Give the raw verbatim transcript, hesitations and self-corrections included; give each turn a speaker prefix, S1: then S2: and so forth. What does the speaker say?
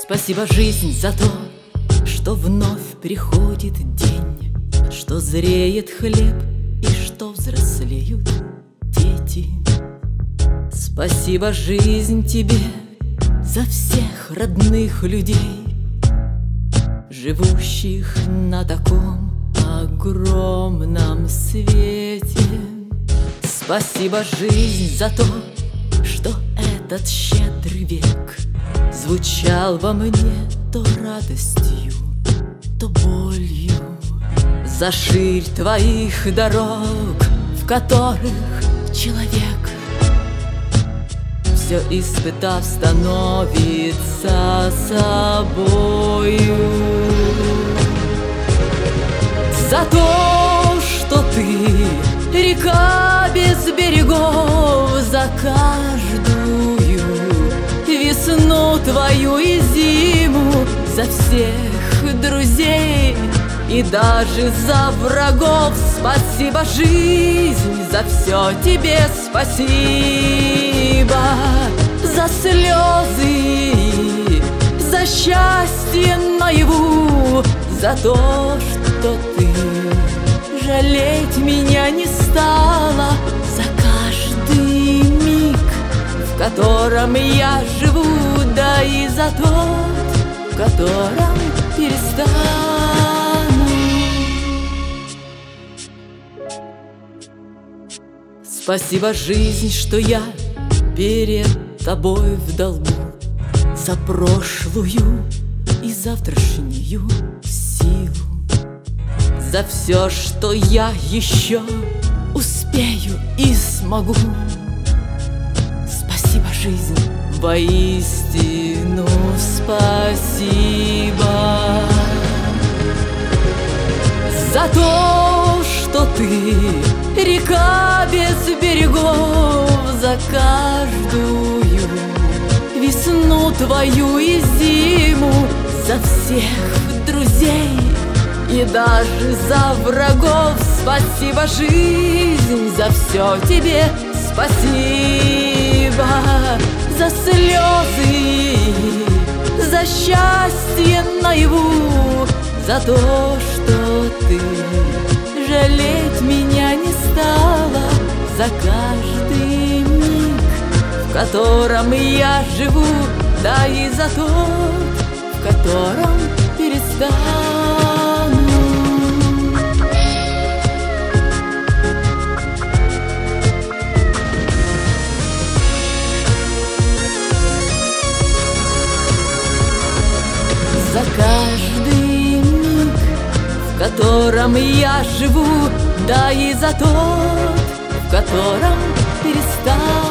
S1: Спасибо, жизнь, за то, что вновь приходит день, что зреет хлеб и что взрослеют дети. Спасибо, жизнь, тебе за всех родных людей, живущих на таком огромном свете. Спасибо, жизнь, за то, что этот щедрый век звучал во мне то радостью, то болью. За ширь твоих дорог, в которых человек, все испытав, становится собою. За то, что ты река без берегов, за каждую весну твою и зиму, за всех друзей и даже за врагов. Спасибо, жизнь, за все тебе спасибо. За слезы, за счастье наяву, за то, что ты жалеть меня не стала, за каждый миг, в котором я живу, да и за тот, в котором перестану. Спасибо, жизнь, что я перед тобой в долгу, за прошлую и завтрашнюю силу, за все, что я еще успею и смогу. Спасибо, жизнь, воистину спасибо. За то, что ты река без берегов, за каждую весну твою и зиму, за всех друзей и даже за врагов. Спасибо, жизнь, за все тебе спасибо. За слезы, за счастье наяву, за то, что ты жалеть меня не стала, за каждый миг, в котором я живу, да и за тот, в котором перестану. За каждый миг, в котором я живу, да и за тот, в котором перестану.